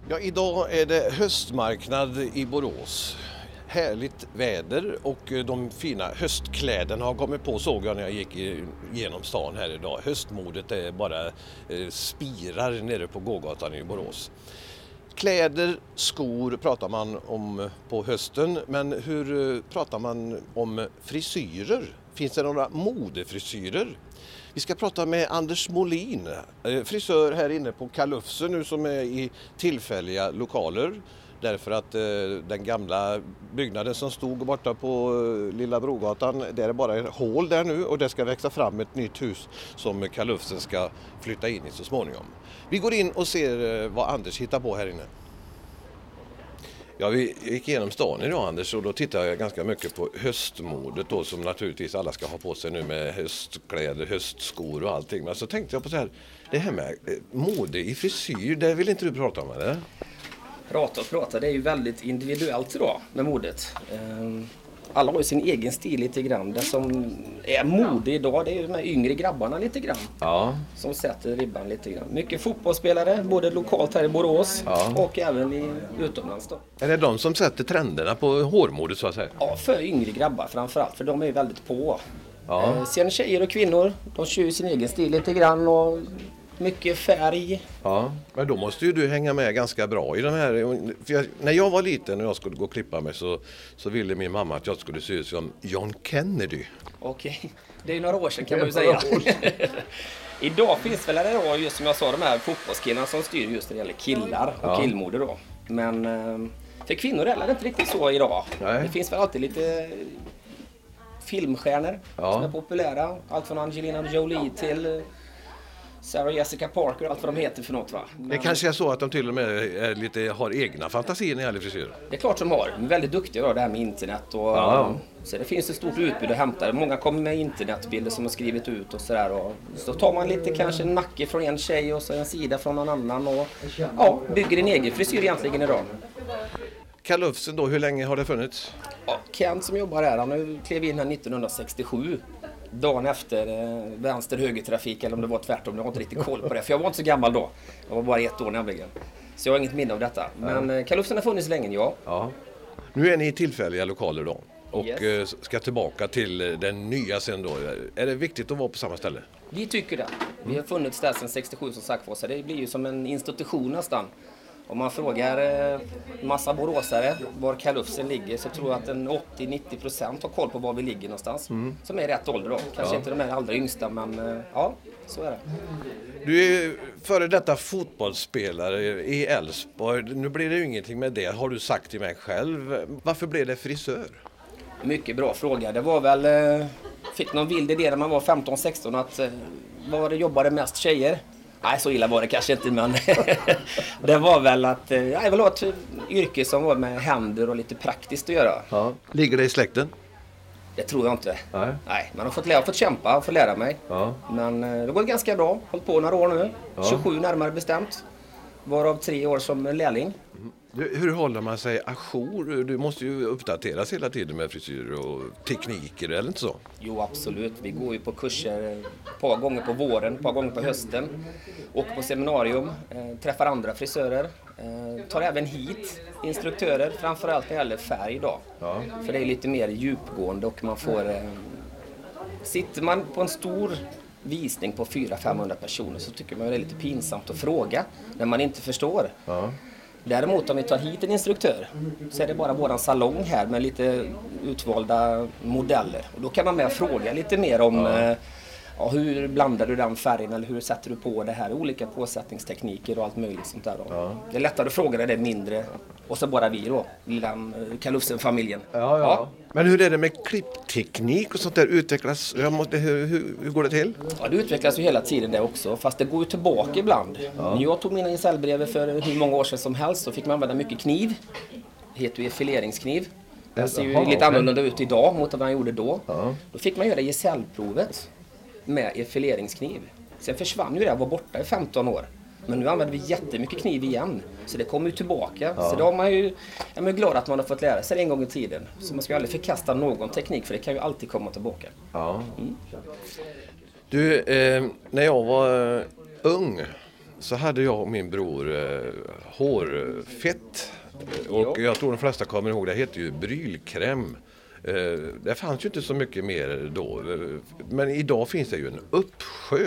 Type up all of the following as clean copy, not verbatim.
Ja, idag är det höstmarknad i Borås. Härligt väder och de fina höstkläderna har kommit på, såg jag när jag gick genom stan här idag. Höstmodet är bara spirar nere på gågatan i Borås. Kläder, skor pratar man om på hösten, men hur pratar man om frisyrer? Finns det några modefrisyrer? Vi ska prata med Anders Molin, frisör här inne på Kalufsen nu, som är i tillfälliga lokaler. Därför att den gamla byggnaden som stod borta på Lilla Brogatan, där är bara ett hål där nu och det ska växa fram ett nytt hus som Kalufsen ska flytta in i så småningom. Vi går in och ser vad Anders hittar på här inne. Ja, vi gick igenom stan idag, Anders, och då tittade jag ganska mycket på höstmodet då, som naturligtvis alla ska ha på sig nu med höstkläder, höstskor och allting. Men så tänkte jag på så här, det här med mode i frisyr, det vill inte du prata om, eller? Prata, det är ju väldigt individuellt då med modet. Alla har ju sin egen stil lite grann. Det som är mode idag, det är ju de här yngre grabbarna lite grann. Ja. Som sätter ribban lite grann. Mycket fotbollsspelare, både lokalt här i Borås och även utomlands då. Är det de som sätter trenderna på hårmodet så att säga? Ja, för yngre grabbar framförallt, för de är ju väldigt på. Ja. Sen tjejer och kvinnor, de kör ju sin egen stil lite grann och mycket färg. Ja, men då måste ju du hänga med ganska bra i de här. För när jag var liten och jag skulle gå och klippa mig så ville min mamma att jag skulle se ut som John Kennedy. Okej, det är ju några år sedan kan man ju säga. Idag finns väl det då, just som jag sa, de här fotbollskillarna som styr just när det gäller killar och killmode då. Men för kvinnor är det inte riktigt så idag. Nej. Det finns väl alltid lite filmstjärnor som är populära. Allt från Angelina Jolie till Sarah Jessica Parker, allt vad de heter för något, va? Men det kanske är så att de till och med har egna fantasier när det gäller frisyr. det är klart de har. De är väldigt duktiga då, det här med internet. Och, så det finns ett stort utbud att hämta. Många kommer med internetbilder som har skrivit ut och sådär. Och så tar man lite kanske en nacke från en tjej och så en sida från någon annan. Och bygger en egen frisyr egentligen idag. Kalufsen då, hur länge har det funnits? Ja, Kent som jobbar här, han klev in här 1967. Dagen efter vänster-högertrafik, eller om det var tvärtom, jag har inte riktigt koll på det. För jag var inte så gammal då, jag var bara 1 år nämligen. Så jag har inget minne av detta. Men Kalufsen har funnits länge, ja. Nu är ni i tillfälliga lokaler då och ska tillbaka till den nya sen då. Är det viktigt att vara på samma ställe? Vi tycker det. Vi har funnits där sedan 67 som sagt var, så det blir ju som en institution nästan. Om man frågar en massa boråsare var Kalufsen ligger, så tror jag att en 80-90% har koll på var vi ligger någonstans. Som är rätt ålder då. Kanske inte de här allra yngsta, men ja, så är det. Du är före detta fotbollsspelare i Älvsborg. Nu blir det ju ingenting med det, har du sagt till mig själv. Varför blev det frisör? Mycket bra fråga. Det var väl, fick någon vild idé när man var 15-16 att var det jobbade mest tjejer. Nej, så illa var det kanske inte, men det var väl att jag vill ha ett yrke som var med händer och lite praktiskt att göra. Ja. Ligger det i släkten? Det tror jag inte. Nej. Man har fått kämpa och få lära mig. Ja. Men det går ganska bra. Hållit på några år nu. 27 närmare bestämt. Varav 3 år som lärling. Hur håller man sig ajour? Du måste ju uppdateras hela tiden med frisyr och tekniker, eller inte så? Jo, absolut. Vi går ju på kurser ett par gånger på våren, ett par gånger på hösten. Åker på seminarium, träffar andra frisörer. Tar även hit instruktörer, framförallt när det gäller färg då. Ja. För det är lite mer djupgående och man får... sitter man på en stor visning på 400-500 personer så tycker man det är lite pinsamt att fråga när man inte förstår. Ja. Däremot om vi tar hit en instruktör så är det bara våran salong här med lite utvalda modeller. Och då kan man med fråga lite mer om hur blandar du den färgen eller hur sätter du på det här, olika påsättningstekniker och allt möjligt sånt där. Ja. Det är lättare att fråga när det är mindre och så bara vi då, lilla Kalufsen-familjen. Ja. Men hur är det med klippteknik och sånt där utvecklas? Hur går det till? Ja, det utvecklas ju hela tiden det också, fast det går ju tillbaka ibland. När jag tog mina gesällbrev för hur många år sedan som helst så fick man använda mycket kniv. Det heter ju fileringskniv. Det ser ju lite annorlunda ut idag mot vad man gjorde då. Då fick man göra gesällprovet med effileringskniv. Sen försvann ju det och var borta i 15 år. Men nu använder vi jättemycket kniv igen. Så det kommer ju tillbaka. Så då har man ju, jag är glad att man har fått lära sig det en gång i tiden. Så man ska aldrig förkasta någon teknik, för det kan ju alltid komma tillbaka. Du, när jag var ung så hade jag och min bror hårfett. Och jag tror de flesta kommer ihåg, det heter ju brylkräm. Det fanns ju inte så mycket mer då. Men idag finns det ju en uppsjö.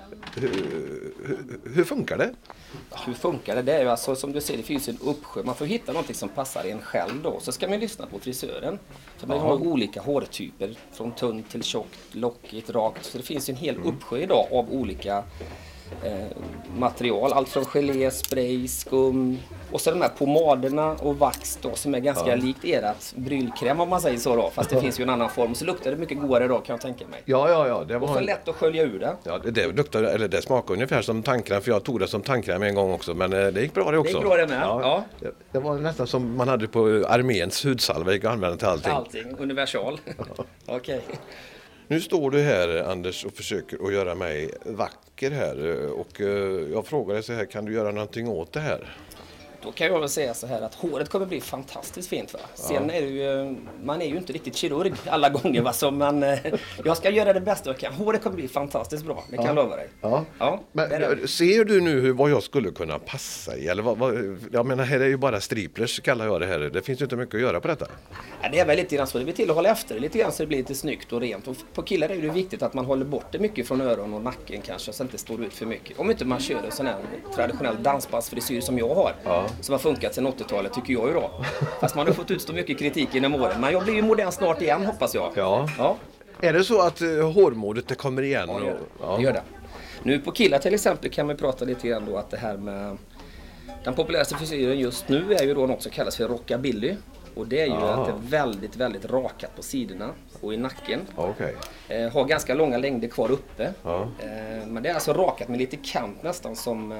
Hur funkar det? Hur funkar det? Det är ju alltså, som du ser, det finns en uppsjö. Man får hitta någonting som passar en själv då. Så ska man lyssna på frisören. Så man har olika hårtyper. Från tunt till tjockt, lockigt, rakt. Så det finns en hel uppsjö idag av olika material. Allt från gelé, spray, skum. Och så de här pomaderna och vax då, som är ganska likt erat brylkräm om man säger så då. Fast det finns ju en annan form. Så luktar det mycket godare då, kan jag tänka mig. Ja. Det var och så lätt att skölja ur det. Ja, det smakar ungefär som tandkräm, för jag tog det som tandkräm en gång också, men det gick bra det också. Det gick bra det med, ja. Det var nästan som man hade på arméns hudsalva, gick att använda till allting. Allting, universal. Okej. Nu står du här, Anders, och försöker att göra mig vacker här, och jag frågar dig så här, kan du göra någonting åt det här? Då kan jag väl säga så här att håret kommer bli fantastiskt fint. Va? Sen är det ju, man är ju inte riktigt kirurg alla gånger. Va? Så jag ska göra det bästa jag kan. Håret kommer bli fantastiskt bra, det kan jag lova dig. Ja. Men, ser du nu vad jag skulle kunna passa i? Eller jag menar, här är ju bara striplers kallar jag det här. Det finns ju inte mycket att göra på detta. Ja, det är väl lite grann så. Det blir till att hålla efter det lite grann så det blir lite snyggt och rent. Och på killar är det viktigt att man håller bort det mycket från öron och nacken kanske, så att det inte står ut för mycket. Om inte man kör en sån här traditionell dansbandsfrisyr som jag har. Som har funkat sedan 80-talet tycker jag ju då. Fast man har fått utstå mycket kritik genom åren. Men jag blir ju modern snart igen, hoppas jag. Ja. Är det så att hårmodet det kommer igen? Ja, det gör det. Nu på killar till exempel kan man prata lite grann då att det här med den populäraste frisyren just nu är ju då något som kallas för rockabilly. Och det är ju att det är väldigt, väldigt rakat på sidorna och i nacken. Har ganska långa längder kvar uppe. Men det är alltså rakat med lite kant nästan som...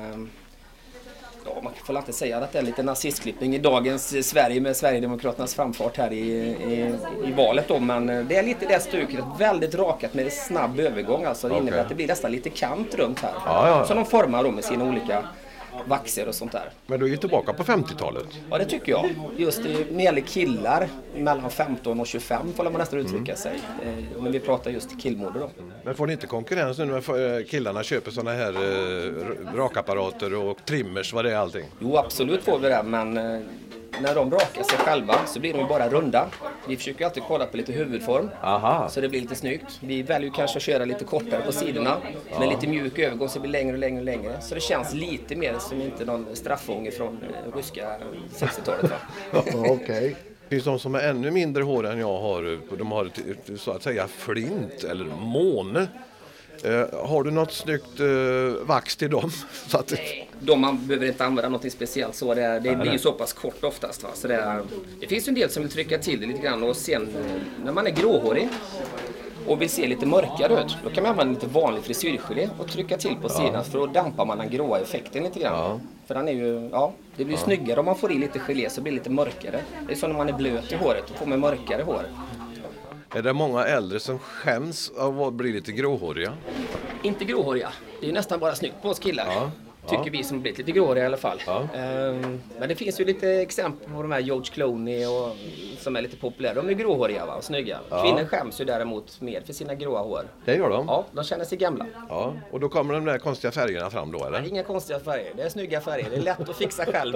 man får inte säga att det är lite nazistklippning i dagens Sverige med Sverigedemokraternas framfart här i valet då, men det är lite det stuket, väldigt rakat med snabb övergång, alltså det innebär att det blir nästan lite kant runt här. Så de formar då med sina olika vaxer och sånt där. Men du är ju tillbaka på 50-talet. Ja, det tycker jag. Just när det gäller killar mellan 15 och 25 får man nästan uttrycka sig. Men vi pratar just killmode då. Men får ni inte konkurrens nu när killarna köper såna här rakapparater och trimmers, vad det är allting? Jo, absolut får vi det, men när de rakar sig själva så blir de ju bara runda. Vi försöker alltid kolla på lite huvudform. Så det blir lite snyggt. Vi väljer kanske att köra lite kortare på sidorna med lite mjuk övergång så det blir längre och längre och längre. Så det känns lite mer som inte någon straffånge från ryska 60-talet. Okej. Det finns de som har ännu mindre hår än jag har. De har så att säga flint eller måne. Har du något snyggt vax till dem? Så att... Man behöver inte använda något speciellt så. Det blir ju så pass kort oftast. Va? Så det finns ju en del som vill trycka till det lite grann. Och sen när man är gråhårig och vill se lite mörkare ut, då kan man använda lite vanlig frisyrgelé och trycka till på sidan, för då dampar man den gråa effekten lite grann. För den är ju, det blir snyggare om man får i lite gelé så blir det lite mörkare. Det är så när man är blöt i håret, då får man mörkare hår. Är det många äldre som skäms av att bli lite gråhåriga? Inte gråhåriga. Det är ju nästan bara snyggt på oss killar. Tycker vi som blivit lite gråhåriga i alla fall. Men det finns ju lite exempel på de här George Clooney och, som är lite populära. De är gråhåriga och snygga. Kvinnor skäms ju däremot mer för sina gråa hår. Det gör de? Ja, de känner sig gamla. Och då kommer de där konstiga färgerna fram då, eller? Inga konstiga färger. Det är snygga färger. Det är lätt att fixa själv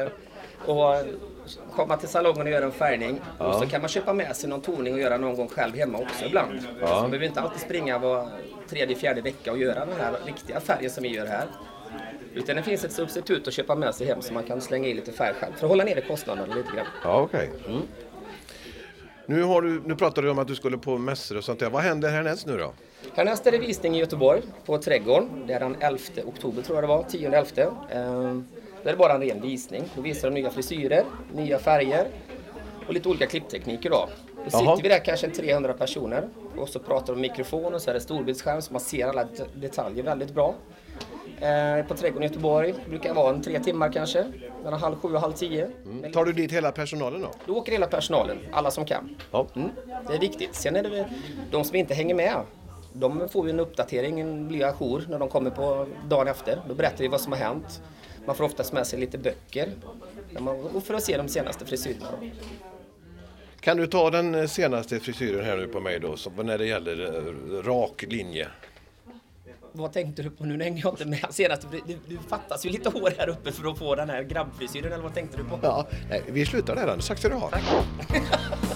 och komma till salongen och göra en färgning. Och så kan man köpa med sig någon toning och göra någon gång själv hemma också ibland. Så man behöver inte alltid springa var 3-4 vecka och göra den här riktiga färgen som vi gör här. Utan det finns ett substitut att köpa med sig hem så man kan slänga i lite färg själv för att hålla nere kostnaderna lite grann. Nu pratar du om att du skulle på mässor och sånt där. Vad händer härnäst nu då? Härnäst är det visning i Göteborg på Trädgården. Det är den 11 oktober tror jag det var, 10/11. Det är bara en ren visning. Då visar de nya frisyrer, nya färger och lite olika klipptekniker då. Då sitter vi där kanske 300 personer och så pratar de om mikrofon och så är det storbildsskärm så man ser alla detaljer väldigt bra. På Trädgården i Göteborg brukar vara 3 timmar kanske, mellan 7:30 och 9:30. Tar du dit hela personalen då? Då åker hela personalen, alla som kan. Det är viktigt. Sen är det de som inte hänger med. De får ju en uppdatering, en blir ajour när de kommer på dagen efter. Då berättar vi vad som har hänt. Man får oftast med sig lite böcker för att se de senaste frisyrerna. Kan du ta den senaste frisyren här nu på mig då, när det gäller rak linje? Vad tänkte du på nu? Nu hänger jag inte med senast. Du fattas ju lite hår här uppe för att få den här grabbfrisyren, eller vad tänkte du på? Ja, nej, vi slutar där. Tack ska du ha. Tack.